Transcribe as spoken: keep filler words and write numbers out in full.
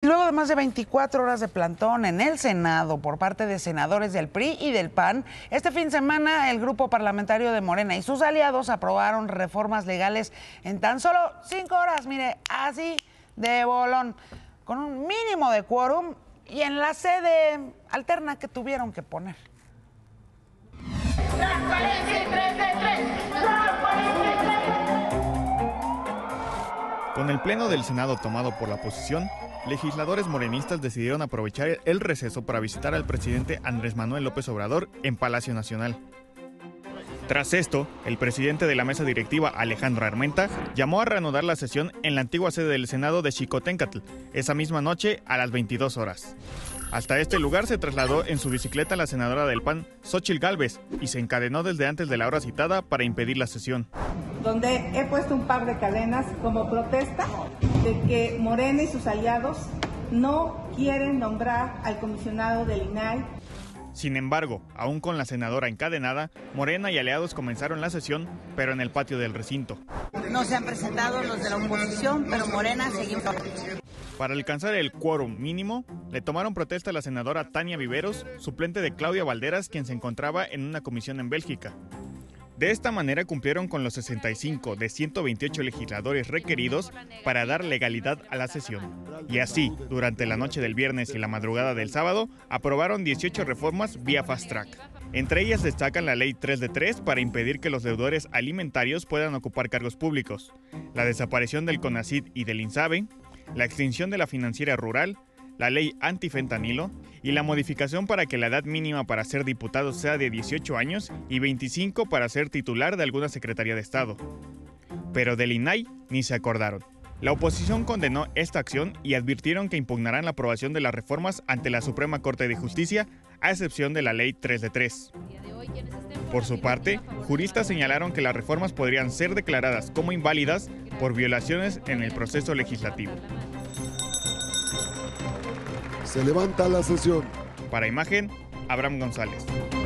luego de más de veinticuatro horas de plantón en el Senado por parte de senadores del P R I y del P A N, este fin de semana el grupo parlamentario de Morena y sus aliados aprobaron reformas legales en tan solo cinco horas, mire, así de bolón, con un mínimo de quórum y en la sede alterna que tuvieron que poner. ¡Transparencia y tres de tres! ¡Transparencia y tres! Con el pleno del Senado tomado por la oposición, legisladores morenistas decidieron aprovechar el receso para visitar al presidente Andrés Manuel López Obrador en Palacio Nacional. Tras esto, el presidente de la mesa directiva, Alejandro Armenta, llamó a reanudar la sesión en la antigua sede del Senado de Xicoténcatl, esa misma noche a las veintidós horas. Hasta este lugar se trasladó en su bicicleta la senadora del P A N, Xóchitl Gálvez, y se encadenó desde antes de la hora citada para impedir la sesión. Donde he puesto un par de cadenas como protesta de que Morena y sus aliados no quieren nombrar al comisionado del I N A I. Sin embargo, aún con la senadora encadenada, Morena y aliados comenzaron la sesión, pero en el patio del recinto. No se han presentado los de la oposición, pero Morena seguimos. Para alcanzar el quórum mínimo, le tomaron protesta a la senadora Tania Viveros, suplente de Claudia Valderas, quien se encontraba en una comisión en Bélgica. De esta manera cumplieron con los sesenta y cinco de ciento veintiocho legisladores requeridos para dar legalidad a la sesión. Y así, durante la noche del viernes y la madrugada del sábado, aprobaron dieciocho reformas vía fast track. Entre ellas destacan la ley tres de tres para impedir que los deudores alimentarios puedan ocupar cargos públicos, la desaparición del CONACYT y del INSABE, la extinción de la financiera rural, la ley antifentanilo y la modificación para que la edad mínima para ser diputado sea de dieciocho años y veinticinco para ser titular de alguna Secretaría de Estado. Pero del I N A I ni se acordaron. La oposición condenó esta acción y advirtieron que impugnarán la aprobación de las reformas ante la Suprema Corte de Justicia, a excepción de la ley tres de tres. Por su parte, juristas señalaron que las reformas podrían ser declaradas como inválidas por violaciones en el proceso legislativo. Se levanta la sesión. Para Imagen, Abraham González.